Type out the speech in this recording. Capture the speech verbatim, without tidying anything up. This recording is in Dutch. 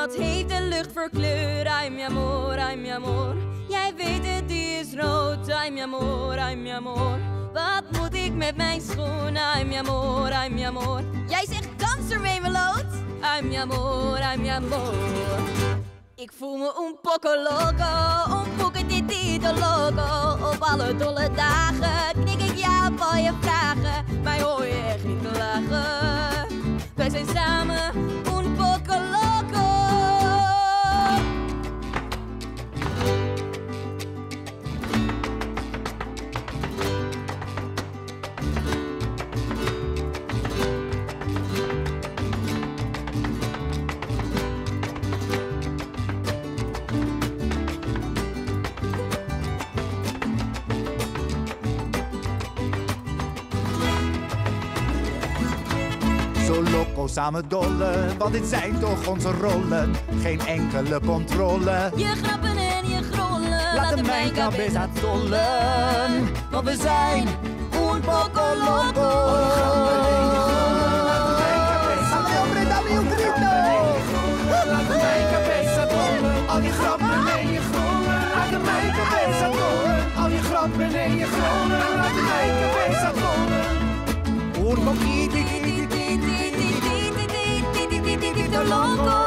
Wat heeft de lucht voor kleur? Ay mi amor, ay mi amor. Jij weet het, die is rood. Ay mi amor, ay mi amor. Wat moet ik met mijn schoen? Ay mi amor, ay mi amor. Jij zegt dans ermee, meloot. Ay mi amor, ay mi amor. Ik voel me un poco loco, un poquitito loco. Op alle dolle dagen knik ik ja op al je vragen. Mij hoor je echt niet klagen. Wij zijn samen un poco loco. Zo loco samen dollen, want dit zijn toch onze rollen. Geen enkele controle. Je grappen en je grollen, Laten mijn cabeza tollen, want we zijn un poco loco. Hombre, dame un grito. Laten mijn cabeza tollen, al je grappen en je grollen. Laten mijn cabeza tollen, al je grappen en je grollen. Laten mijn cabeza tollen. Un poquito Loco.